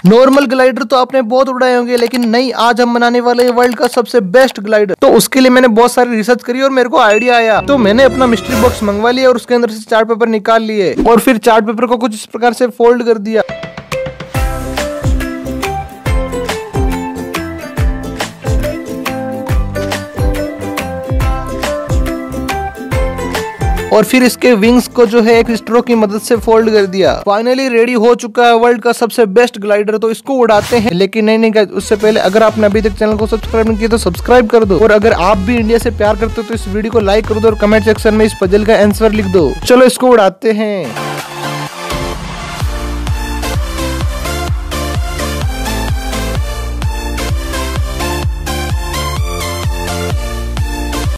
Normal glider तो आपने बहुत उड़ाए होंगे, लेकिन नहीं, आज हम बनाने वाले हैं वर्ल्ड का सबसे बेस्ट ग्लाइडर। तो उसके लिए मैंने बहुत सारी रिसर्च करी और मेरे को आइडिया आया, तो मैंने अपना मिस्ट्री बॉक्स मंगवा लिया और उसके अंदर से चार्ट पेपर निकाल लिए और फिर चार्ट पेपर को कुछ इस प्रकार से फोल्ड कर दिया। और फिर इसके विंग्स को जो है एक स्ट्रो की मदद से फोल्ड कर दिया। फाइनली रेडी हो चुका है वर्ल्ड का सबसे बेस्ट ग्लाइडर। तो इसको उड़ाते हैं, लेकिन नहीं गाइस, उससे पहले अगर आपने अभी तक चैनल को सब्सक्राइब नहीं किया तो सब्सक्राइब कर दो। और अगर आप भी इंडिया से प्यार करते हो तो इस वीडियो को लाइक कर दो और कमेंट सेक्शन में इस पजल का आंसर लिख दो। चलो इसको उड़ाते हैं।